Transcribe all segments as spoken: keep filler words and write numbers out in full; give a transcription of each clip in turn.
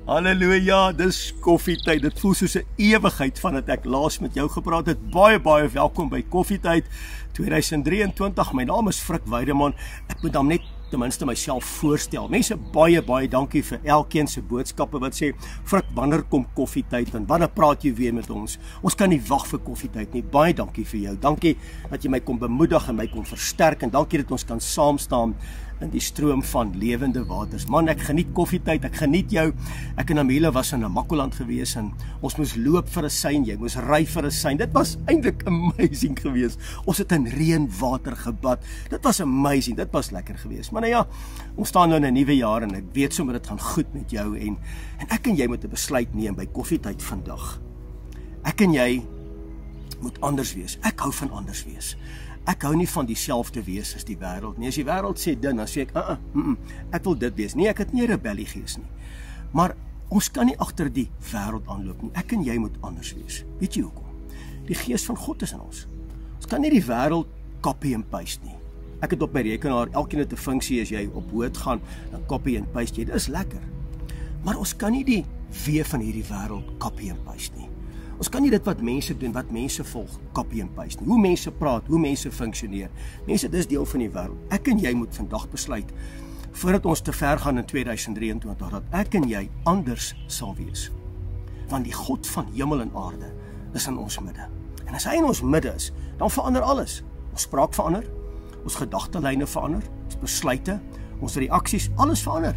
Halleluja, dis koffietyd. Dit voel soos 'n ewigheid vandat ek laas met jou gepraat het. Baie baie welkom by Koffietyd tweeduisend drieëntwintig. My naam is Frik Weideman. Ek moet dan net ten minste myself voorstel. Mense, baie baie dankie vir elkeen se boodskappe wat sê, Frik, wanneer kom koffietyd en wanneer praat jy weer met ons? Ons kan nie wag vir koffietyd nie. Baie dankie vir jou. Dankie dat jy my kon bemoedig en my kon versterk en dankie dat ons kan saam staan in die stroom van lewende waters. Man, ek geniet koffietyd, ek geniet jou. Ek en Amile was in Namakoland gewees en ons moes loop vir 'n sein, jy moes ry vir 'n sein. Dit was eintlik amazing geweest. Ons het in reënwater gebad. Dit was amazing, dit was lekker geweest. Maar nou ja, ons staan nou in 'n nuwe jaar en ek weet sommer dit gaan goed met jou en en ek en jy moet 'n besluit neem by koffietyd vandag. Ek en jy moet anders wees. Ek hou van anders wees. Ek hou nie van dieselfde wees as die wêreld nie. As die wêreld sê dit, dan sê ek, uh, uh, mm, mm, ek wil dit wees. Nee, ek het nie 'n rebellie gees nie. Maar ons kan nie agter die wêreld aanloop nie. Ek en jy moet anders wees. Weet jy hoekom? Die gees van God is in ons. Ons kan nie die wêreld copy and paste nie. Ek het op my rekenaar, elkeen het 'n funksie as jy op Woord gaan, dan copy and paste jy. Dit is lekker. Maar ons kan nie die wee van hierdie wêreld copy and paste nie. Ons kan nie dit wat mense doen, wat mense volg, copy and paste nie. Hoe mense praat, hoe mense funksioneer. Mense, dis deel van die wêreld. Ek en jy moet vandag besluit, voordat ons te ver gaan in tweeduisend drieëntwintig, dat ek en jy anders sal wees. Want die God van hemel en aarde is in ons midde. En as hy in ons midde is, dan verander alles. Ons spraak verander, ons gedagtelyne verander, ons besluite, ons reaksies, alles verander.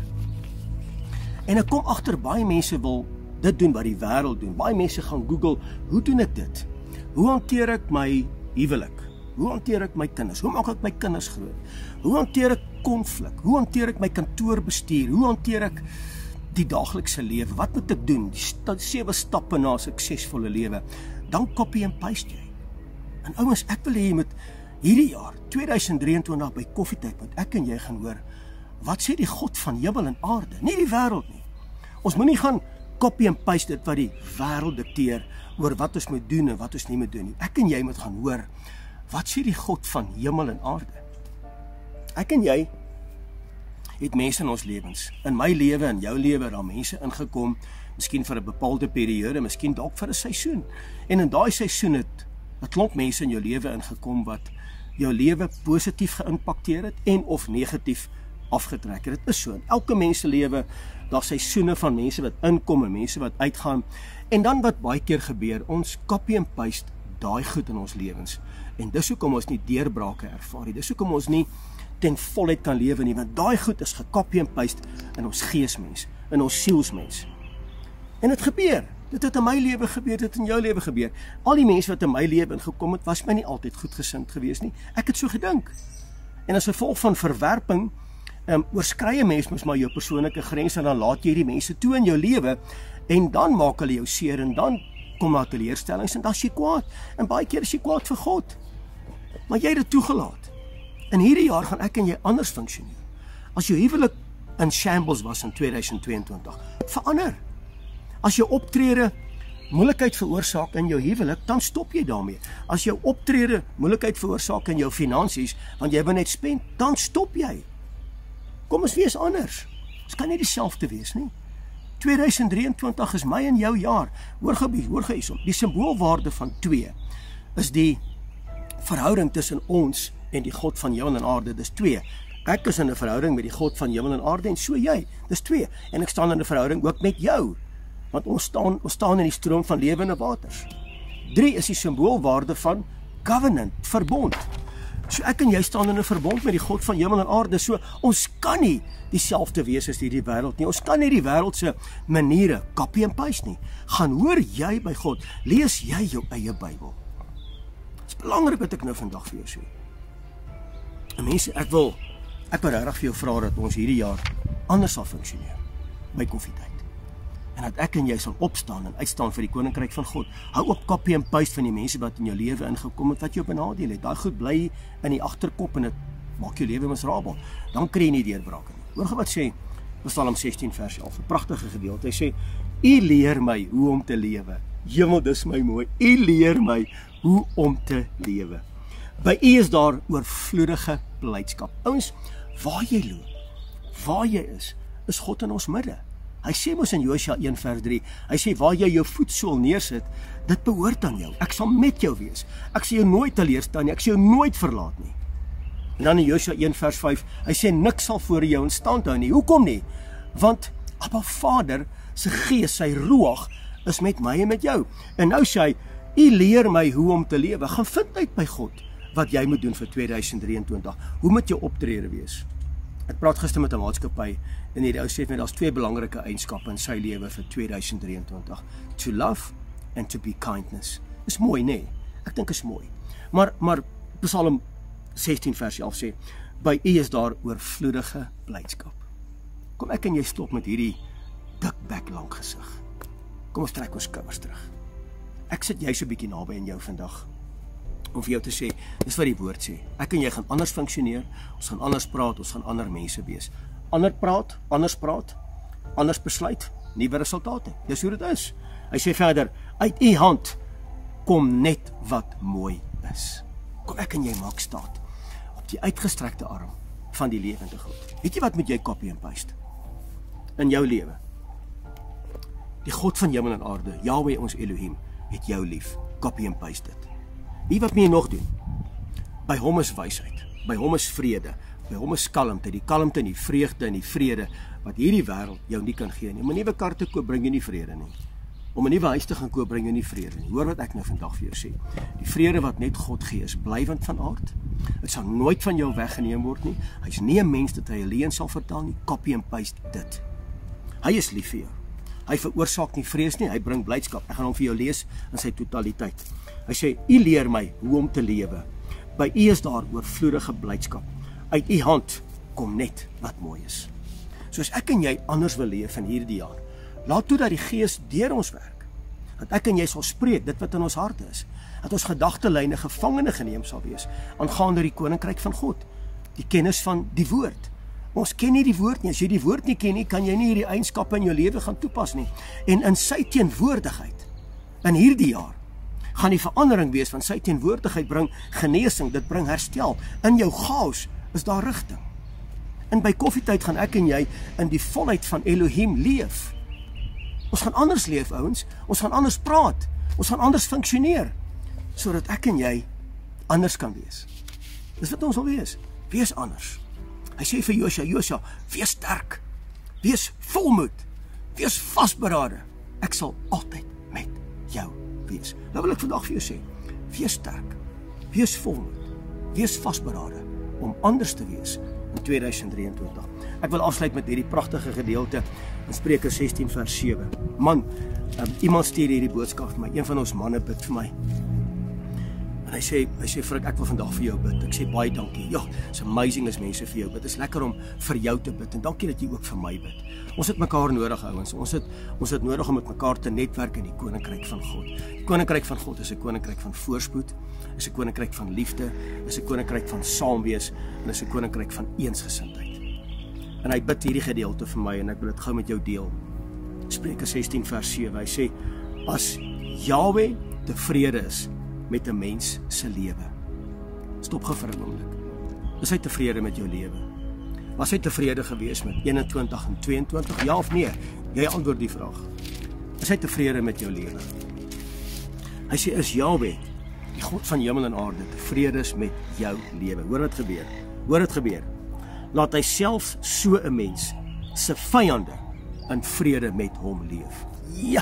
En ek kom agter, baie mense wil dit doen wat die wêreld doen. Baie mense gaan Google, hoe doen ek dit? Hoe hanteer ek my huwelik? Hoe hanteer ek my kinders? Hoe maak ek my kinders groot? Hoe hanteer ek konflik? Hoe hanteer ek my kantoorbestuur? Hoe hanteer ek die daaglikse lewe? Wat moet ek doen? Die st- sewe stappe na 'n suksesvolle lewe. Dan copy and paste jy. En ouens, ek wil hê jy moet hierdie jaar, tweeduisend drieëntwintig by koffietyd, moet ek en jy gaan hoor, wat sê die God van hemel en aarde? Nie die wêreld nie. Ons moenie gaan copy and paste dit wat die wêreld dikteer oor wat ons moet doen en wat ons nie moet doen nie. Ek en jy moet gaan hoor, wat sê die God van hemel en aarde? Ek en jy het mense in ons lewens. In my lewe en jou lewe daar mense ingekom, miskien vir 'n bepaalde periode, miskien dalk vir 'n seisoen. En in daai seisoen het 'n klomp mense in jou lewe ingekom wat jou lewe positief geïmpakteer het en of negatief afgetrek het. Dit is so. In elke mens se lewe, daar seisoene van mense wat inkom en mense wat uitgaan. En dan wat baie keer gebeur, ons copy and paste daai goed in ons lewens. En dis hoekom ons nie deurbrake ervaar nie. Dis hoekom ons nie ten volheid kan lewe nie, want daai goed is gecopy and paste in ons geesmens, in ons sielsmens. En dit gebeur. Dit het in my lewe gebeur, dit het in jou lewe gebeur. Al die mense wat in my lewe ingekom het, was my nie altyd goedgesind gewees nie. Ek het so gedink. En as gevolg van verwerping, Um, oorskry 'n mens mos maar jou persoonlike grense en dan laat jy die mense toe in jou lewe en dan maak hulle jou seer en dan kom daar teleurstellings en dan is jy kwaad. En baie keer is jy kwaad vir God. Maar jy het dit toegelaat. In hierdie jaar gaan ek en jy anders funksioneer. As jou huwelik in shambles was in tweeduisend tweeëntwintig, verander. As jou optrede moeilikheid veroorsaak in jou huwelik, dan stop jy daarmee. As jou optrede moeilikheid veroorsaak in jou finansies, want jy wil net spend, dan stop jy. Kom ons wees anders. Ons kan nie dieselfde wees nie. tweeduisend drieëntwintig is my en jou jaar. Hoor gebeur, hoor geïsom. Die simboolwaarde van twee is die verhouding tussen ons en die God van hemel en aarde. Dis twee. Ek is in 'n verhouding met die God van hemel en aarde en so jy. Dis twee. En ek staan in 'n verhouding ook met jou. Want ons staan ons staan in die stroom van lewende waters. drie is die simboolwaarde van covenant, verbond. So ek en jy staan in 'n verbond met die God van hemel en aarde. So ons kan nie dieselfde wees as hierdie wêreld nie. Ons kan nie die wêreld se maniere copy and paste nie. Gaan hoor jy by God, lees jy jou eie Bybel. Dit is belangrik wat ek nou vandag vir jou sê. En mense, ek wil ek wil regtig vir jou vra dat ons hierdie jaar anders sal funksioneer by koffietyd. En dat ek en jy sal opstaan en uitstaan vir die koninkryk van God. Hou op copy and paste van die mense wat in jou lewe ingekom het, wat jou benadeel het. Daai goed bly in die agterkop en dit maak jou lewe miserabel. Dan kry jy nie deurbrake nie. Hoor wat sê Psalm sestien vers elf, 'n pragtige gedeelte. Hy sê, U leer my hoe om te lewe. Hemel, dis my mooi. U leer my hoe om te lewe. By U is daar oorvloedige blydskap. Ouens, waar jy loop, waar jy is, is God in ons midde. Hy sê mos in Josua een vers drie, hy sê waar jy jou voetsool neersit, dit behoort aan jou. Ek sal met jou wees. Ek sal jou nooit teleurstel nie. Ek sal jou nooit verlaat nie. En dan in Josua een vers vyf, hy sê niks sal voor jou in stand hou nie. Hoekom nie? Want Abba Vader se gees, sy ruach is met my en met jou. En nou sê hy, U leer my hoe om te lewe. Gaan vind uit by God wat jy moet doen vir tweeduisend drieëntwintig. Hoe moet jou optrede wees? Ek praat gister met 'n maatskappy en hierdie ou sê vir my daar's twee belangrike eienskappe in sy lewe vir tweeduisend drieëntwintig. To love and to be kindness. Is mooi, nê? Nee? Ek dink is mooi. Maar maar Psalm sestien vers elf sê, by U is daar oorvloedige blydskap. Kom ek en jy stop met hierdie dik bek lank gesig. Kom ons trek ons skouers terug. Ek sit jy so 'n bietjie naby aan jou vandag om vir jou te sê, dis wat die woord sê. Ek en jy gaan anders funksioneer, ons gaan anders praat, ons gaan ander mense wees. Ander praat, anders praat, anders besluit, nuwe resultate. Dis hoe dit is. Hy sê verder, uit U hand kom net wat mooi is. Kom ek en jy maak staat op die uitgestrekte arm van die lewende God. Weet jy wat moet jy copy en paste in jou lewe? Die God van hemel en aarde, YaHWeH ons Elohim, het jou lief. Copy en paste dit. Wie wat moet jy nog doen? By hom is wysheid, by hom is vrede, by hom is kalmte, die kalmte en die vreugde en die vrede wat hierdie wêreld jou nie kan gee nie. Om 'n nuwe kar te koop bring jy nie vrede nie. Om 'n nuwe huis te gaan koop bring jy nie vrede nie. Hoor wat ek nou vandag vir jou sê. Die vrede wat net God gee is blywend van aard. Dit sal nooit van jou weggeneem word nie. Hy's nie 'n mens dat hy 'n leuen sal vertel nie. Copy en paste dit. Hy is lief vir jou. Hy veroorsaak nie vrees nie, hy bring blydskap. Ek gaan hom vir jou lees in sy totaliteit. Hy sê, U leer my hoe om te lewe. By U is daar oorvloedige blydskap. Uit U hand kom net wat mooi is. Soos ek en jy anders wil leef in hierdie jaar, laat toe dat die Gees deur ons werk. Dat ek en jy sal spreek dit wat in ons harte is. Dat ons gedagtelyne gevangene geneem sal wees aangaande die koninkryk van God. Die kennis van die woord. Ons ken nie die woord nie. As jy die woord nie ken nie, kan jy nie hierdie eienskappe in jou lewe gaan toepas nie. En in sy teenwoordigheid, in hierdie jaar, gaan die verandering wees van sy teenwoordigheid bring genesing, dit bring herstel. In jou chaos is daar rigting. En by koffietyd gaan ek en jy in die volheid van Elohim leef. Ons gaan anders leef, ouens. Ons gaan anders praat. Ons gaan anders funksioneer, sodat ek en jy anders kan wees. Dis wat ons wil wees. Wees anders. Hy sê vir Josua, Josua, wees sterk, wees volmoed, wees vasberade. Ek sal altyd met jou wees. Nou wil ek vandag vir jou sê, wees sterk, wees volmoed, wees vasberade, om anders te wees in tweeduisend drieëntwintig. Ek wil afsluit met hierdie pragtige gedeelte in Spreuke sestien vers sewe. Man, um, iemand stuur hierdie boodskap vir my, een van ons manne bid vir my. En hy sê, hy sê, Frik, ek wil vandag vir jou bid. Ek sê, baie dankie. Ja, it's amazing as mense vir jou bid. Het is lekker om vir jou te bid. En dankie dat jy ook vir my bid. Ons het mekaar nodig, ouens. Ons het, ons het nodig om met mekaar te netwerk in die koninkryk van God. Die koninkryk van God is 'n koninkryk van voorspoed, is 'n koninkryk van liefde, is 'n koninkryk van saam wees, en is 'n koninkryk van eensgesindheid. En hy bid hierdie gedeelte vir my, en ek wil dit gou met jou deel. Spreuke sestien vers sewe, hy sê, as YaHWeH tevrede is met 'n mens se lewe. Stop gou vir 'n oomblik. Is hy tevrede met jou lewe? Was hy tevrede gewees met eenentwintig en tweeëntwintig? Ja of nee? Jy antwoord die vraag. Is hy tevrede met jou lewe? Hy sê, is YaHWeH, die God van hemel en aarde, tevrede is met jou lewe? Hoor wat gebeur. Hoor wat gebeur. Laat hy selfs so 'n mens se vyande in vrede met hom leef. Ja.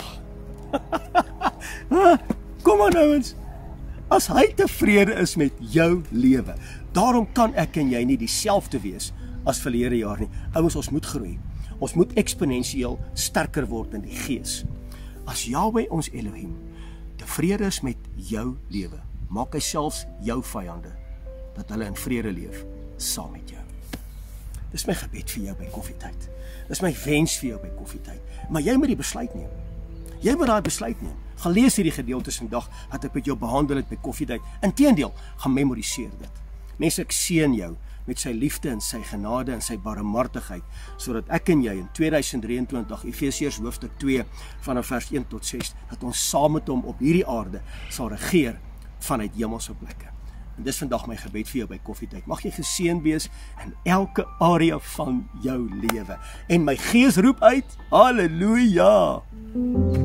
Kom aan, ouens. As hy tevrede is met jou lewe, daarom kan ek en jy nie dieselfde wees as verlede jaar nie. Ouens, ons moet groei. Ons moet eksponensieel sterker word in die gees. As YaHWeH ons Elohim tevrede is met jou lewe, maak hy selfs jou vyande dat hulle in vrede leef saam met jou. Dis my gebed vir jou by koffietyd. Dis my wens vir jou by koffietyd. Maar jy moet die besluit neem. Jy moet daai besluit neem. Gaan lees hierdie gedeeltes vandag wat ek met jou behandel het by koffietyd. Inteendeel, gaan memoriseer dit. Mense, ek seën jou met sy liefde en sy genade en sy barmhartigheid, sodat ek en jy in tweeduisend drieëntwintig, Efesiërs hoofstuk twee, vanaf vers een tot ses, dat ons saam met hom op hierdie aarde sal regeer vanuit hemelse plekke. En dis vandag my gebed vir jou by koffietyd. Mag jy geseën wees in elke area van jou lewe. En my gees roep uit, halleluja!